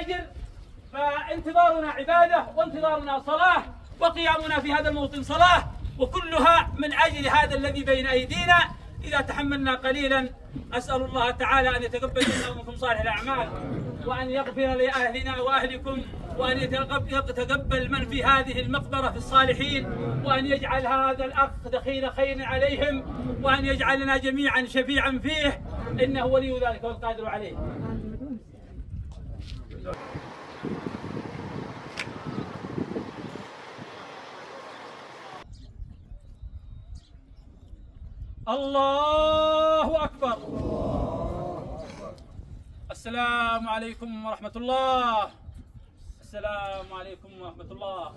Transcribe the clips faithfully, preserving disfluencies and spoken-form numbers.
فاجر، فانتظارنا عبادة وانتظارنا صلاة، وقيامنا في هذا الموطن صلاة، وكلها من أجل هذا الذي بين أيدينا. إذا تحملنا قليلا أسأل الله تعالى أن يتقبل منا ومنكم صالح الأعمال، وأن يغفر لأهلنا وأهلكم، وأن يتقبل من في هذه المقبرة في الصالحين، وأن يجعل هذا الأخ دخيل خير عليهم، وأن يجعلنا جميعا شفيعا فيه، إنه ولي ذلك والقادر عليه. الله أكبر. السلام عليكم ورحمة الله. السلام عليكم ورحمة الله.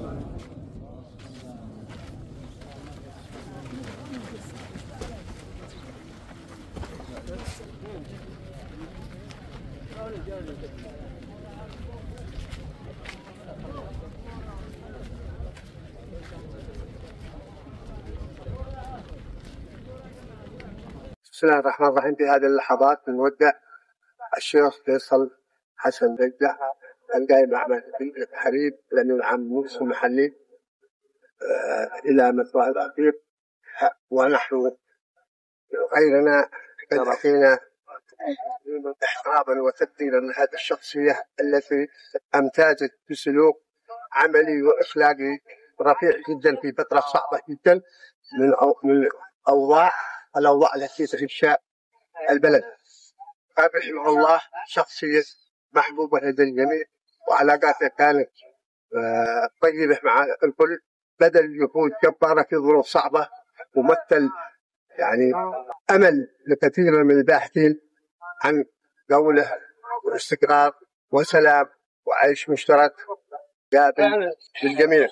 بسم الله الرحمن الرحيم. في هذه اللحظات بنودع الشيخ فيصل حسن الأجدع القائم أعمال الحريب الأمين العام المجلس المحلي إلى مثواه الأخير، ونحن غيرنا قد أتينا إحرابا وتقديرا لهذه الشخصية التي امتازت بسلوك عملي وإخلاقي رفيع جدا في فترة صعبة جدا من أوضاع الأوضاع التي تغشى البلد. رحمه الله شخصية محبوبة لدى الجميع، وعلاقاته كانت طيبة مع الكل، بذل جهود جبارة في ظروف صعبة، ومثل يعني أمل لكثير من الباحثين عن دولة واستقرار وسلام وعيش مشترك قابل للجميع.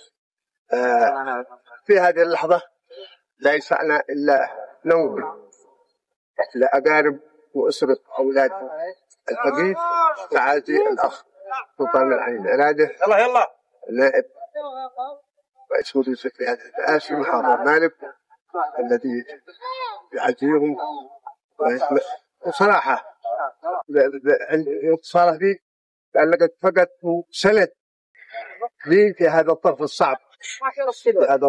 في هذه اللحظة لا يسعنا إلا نوبل لأقارب وأسرة أولاد الفقيد تعازي الأخ سلطان العين العراده يلا يلا النائب رئيس مجلس الرئاسة الرئاسي محمد مالك الذي يعزيهم. وصراحة عندي اتصال به لأن لقد فقدت سند لي في هذا الطرف الصعب، هذا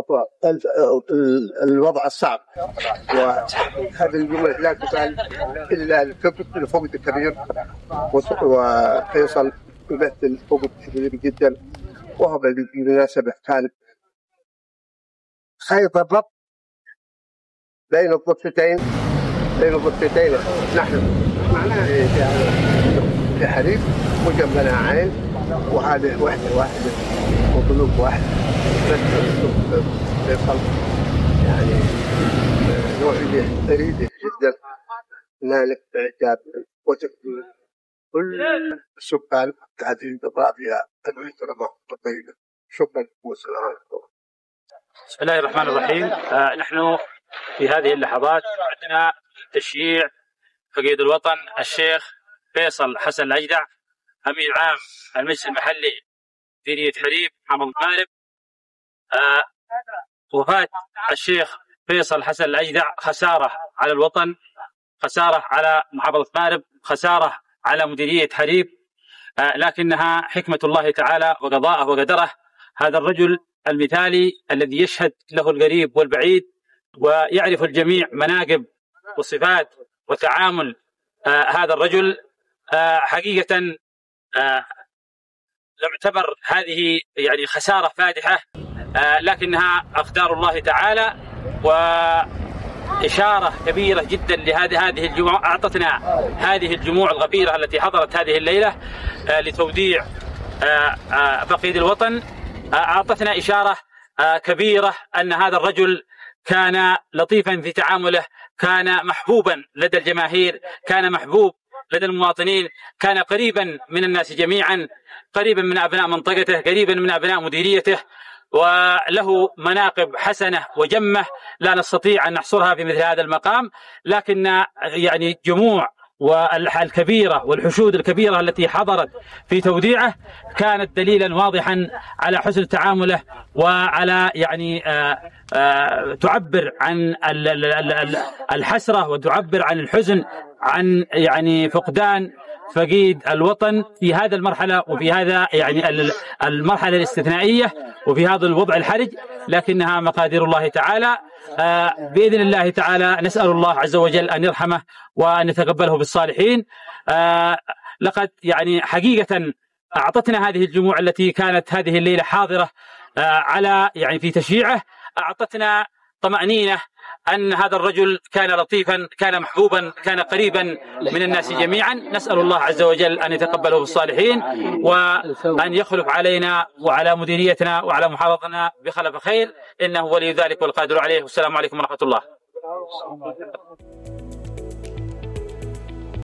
الوضع الصعب، وهذه الجملة لا تقال إلا الفقد الفقد الكبير، وفيصل يمثل فقد كبير جدا، وهو بالمناسبة كان خيط الربط بين الضفتين بين الضفتين نحن في حريب وجنبنا عين، وهذه وحدة واحدة وقلوب واحد. فيصل يعني نوعية فريدة جدا نالت إعجاب وتقدير كل السكان هذه الرابعة المحترمة الطيبة. شكرا والسلام عليكم. بسم الله الرحمن الرحيم. آه نحن في هذه اللحظات عندنا تشييع فقيد الوطن الشيخ فيصل حسن الأجدع أمين عام المجلس المحلي ديرية حريب محافظة مأرب. آه وفاة الشيخ فيصل حسن الأجدع خسارة على الوطن، خسارة على محافظة مأرب، خسارة على مديرية حريب، آه لكنها حكمة الله تعالى وقضاءه وقدره. هذا الرجل المثالي الذي يشهد له القريب والبعيد، ويعرف الجميع مناقب وصفات وتعامل آه هذا الرجل. آه حقيقة آه نعتبر هذه يعني خسارة فادحة، آه لكنها أقدار الله تعالى وإشارة كبيرة جدا لهذه هذه الجموع. أعطتنا هذه الجموع الغفيرة التي حضرت هذه الليلة آه لتوديع آه آه فقيد الوطن، آه أعطتنا إشارة آه كبيرة أن هذا الرجل كان لطيفا في تعامله، كان محبوبا لدى الجماهير، كان محبوب لدى المواطنين، كان قريبا من الناس جميعا، قريبا من أبناء منطقته، قريبا من أبناء مديريته، وله مناقب حسنة وجمة لا نستطيع أن نحصرها في مثل هذا المقام. لكن يعني جموع والكبيرة والحشود الكبيرة التي حضرت في توديعه كانت دليلا واضحا على حسن تعامله، وعلى يعني آآ آآ تعبر عن الحسرة وتعبر عن الحزن، عن يعني فقدان فقيد الوطن في هذه المرحلة وفي هذا يعني المرحلة الاستثنائية وفي هذا الوضع الحرج، لكنها مقادير الله تعالى. بإذن الله تعالى نسأل الله عز وجل أن يرحمه وأن يتقبله بالصالحين. لقد يعني حقيقة أعطتنا هذه الجموع التي كانت هذه الليلة حاضرة على يعني في تشييعه، أعطتنا طمأنينة أن هذا الرجل كان لطيفا، كان محبوبا، كان قريبا من الناس جميعا. نسأل الله عز وجل أن يتقبله بالصالحين وأن يخلف علينا وعلى مديريتنا وعلى محافظتنا بخلف خير، إنه ولي ذلك والقادر عليه. والسلام عليكم ورحمة الله.